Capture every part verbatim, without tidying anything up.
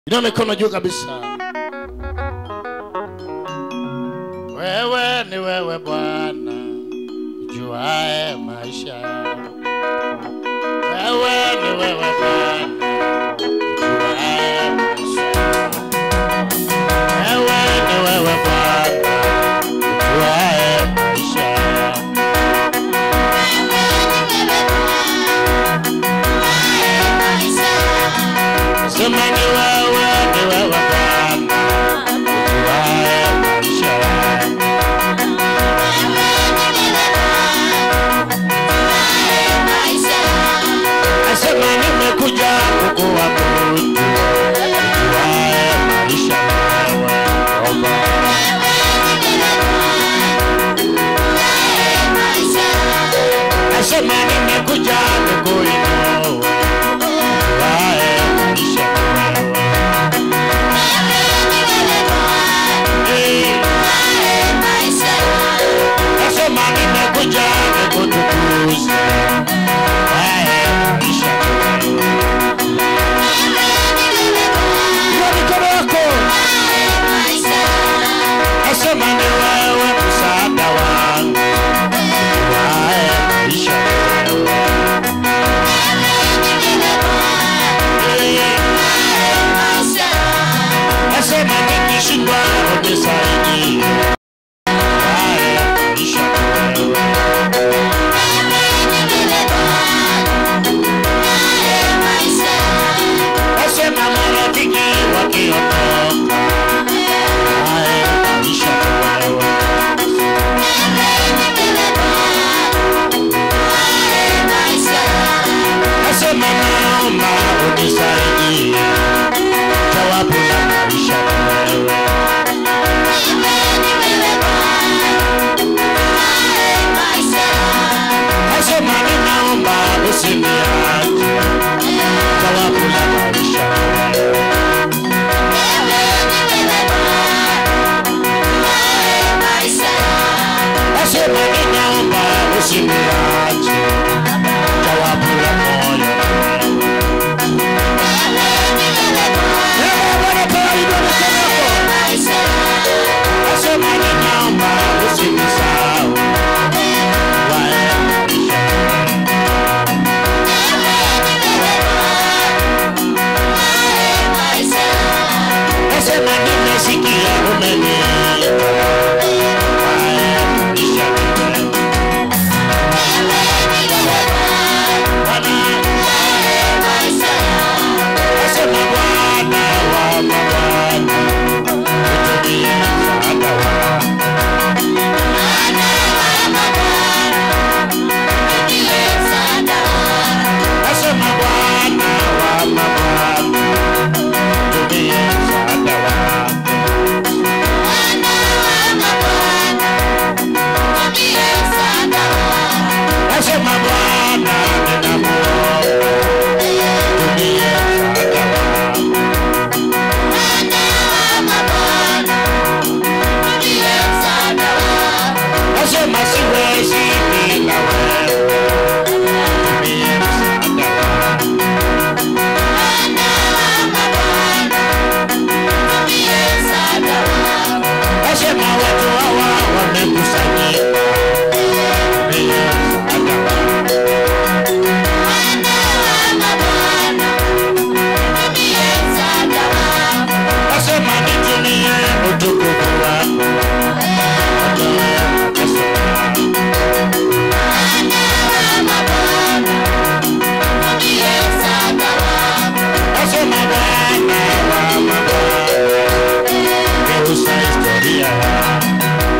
Ina mikono juu kabisa. Wewe ni wewe Bwana, juae maisha. Wewe ni wewe Bwana, juae maisha. Wewe ni wewe Bwana, juae maisha. Sema ni wewe, ni wewe Bwana, juae maisha. Sema nimekuja kukuabudu, juae maisha wewe Baba. Sema nimekuja kukuinua, juae maisha wewe. Sema nimekuja kukutukuza, juae maisha wewe. Sema ni wewe msaada wangu, juae maisha wewe. Sema nikishindwa unisaidie, juae maisha wewe. Sema marafiki wakiondoka, juae maisha wewe. Sema naomba unisaidie, jawabu la maisha wewe. Sema ninaomba usiniache, jawabu la maisha wewe. Sema ninaomba usiniache, jawabu la moyo wewe. Sema ninaomba usinisahau, juae maisha wewe. Sema nimesikia umeniita, juae maisha wewe. Sema Bwana wa mabwana, utumie msaada wako. Sema Bwana wa mabwana, utumie msaada wako. Sema Bwana ninakuomba, utumie msaada wako. Sema siwezi bila wewe, utumie msaada wako. Sema watu hawa wamekusanyika, utumie msaada wako. Sema nitumie utukufu wako, ondoe mateso yangu. Sema Bwana wa mabwana, geuza historia yangu.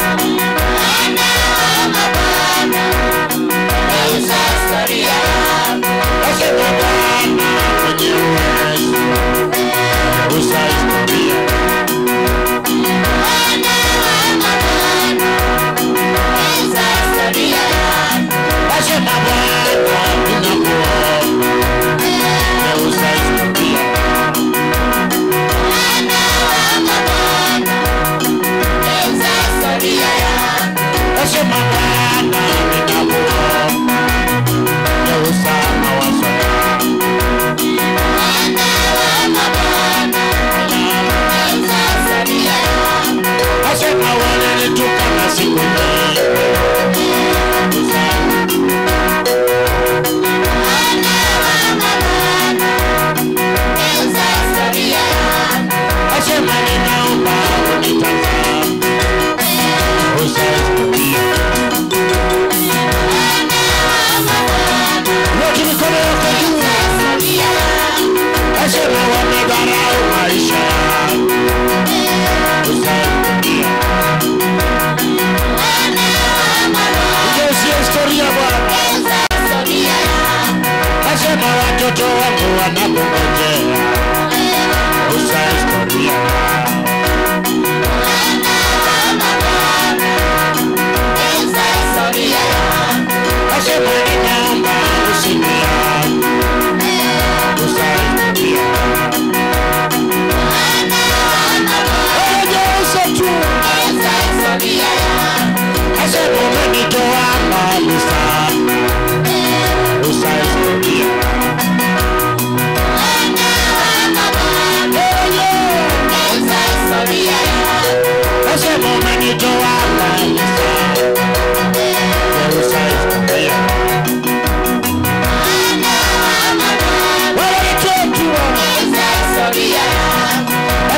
Sema Bwana mwenye uwezo, geuza historia yangu. Sema Bwana ninakuomba, geuza historia yangu. Sema Bwana ninakuomba, geuza mawazo yangu.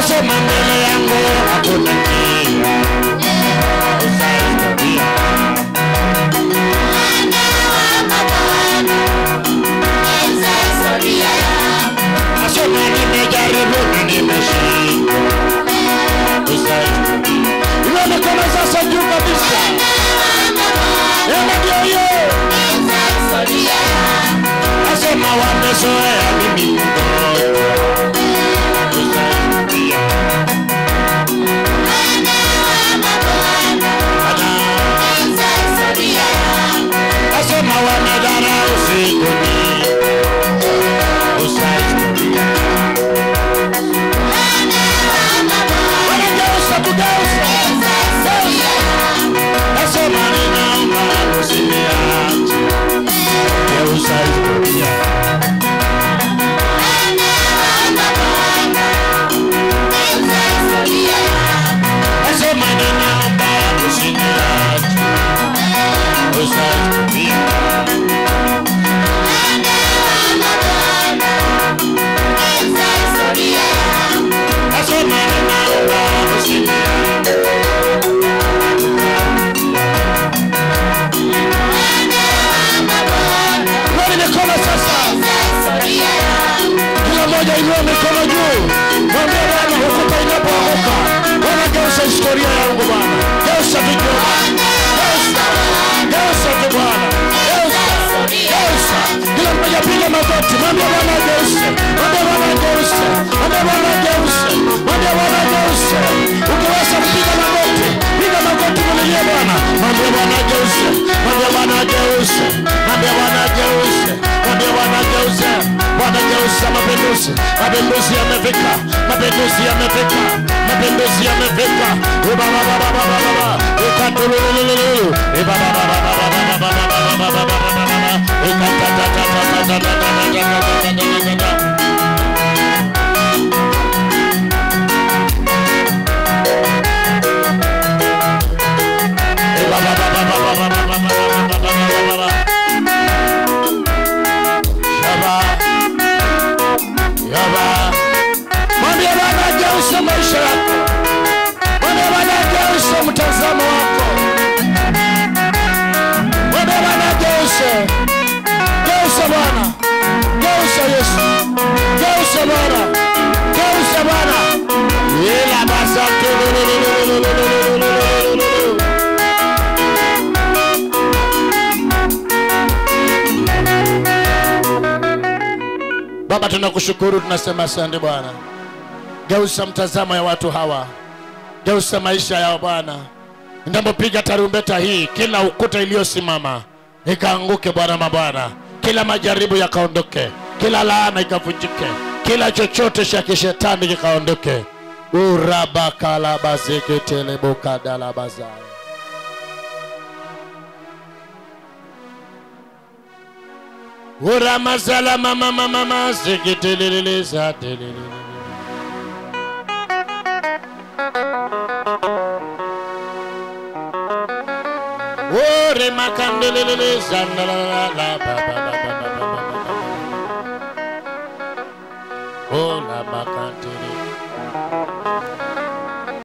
Nasema mbele yangu hakuna njia. Geuza historia. Nasema nimejaribu na nimeshindwa. Geuza historia. Iwe mikono sasa juu kabisa. Ema ndio hiyo. Nasema wamezoea mimi mgonjwa. Geuza historia. Nasema wamedharau sikuni. Geuza historia. Wanageuza kugeuza. Nasema ninaomba usiniache. Geuza historia. Nasema ninaomba usiniache. Geuza historia. Nasema ninaomba usiniache. Mwani mikono sasa. Kila moja inua mikono juu. Mwambie Bwana hukuta inapoanguka. Bwana geuza historia yangu Bwana. Geuza vitu Bwana. Geuza. Geuza tu Bwana. Geuza. Geuza. Kila mmoja piga magoti. Mwambie Bwana geuze. Mwambie Bwana geuze. Mwambie Bwana geuze. Mwambie Bwana geuze. Ukiweza kupiga magoti, piga magoti mwenye Bwana. Mwambie Bwana geuze. Mwambie Bwana geuze. Mwambie Bwana geuze. Mwambie Bwana geuze. Bwana geuza mapinduzi. Mapinduzi yamefika. Mapinduzi yamefika. Mapinduzi yamefika. Baba baba baba baba. Ikatulululu. Baba baba baba baba baba baba. Mwambie Bwana geuza maisha yako. Mwambie Bwana geuza mtazamo wako. Mwambie Bwana geuza. Geuza Bwana. Geuza Yesu. Geuza Bwana. Geuza Bwana. Ila basa Baba, tunakushukuru, tunasema asante Bwana. Geuza mtazamo ya watu hawa. Geuza maisha yao Bwana. Ninapopiga tarumbeta hii, kila ukuta iliyosimama ikaanguke Bwana mabwana. Kila majaribu yakaondoke. Kila laana ikavunjike. Kila chochote cha kishetani kikaondoke. Urabakala bazeketele bokadala bazaya. Ura mazala mama mama mama zeketelele zatelele. Ore makandelele zandala la ba ba ba ba ba ba. Ola makantele.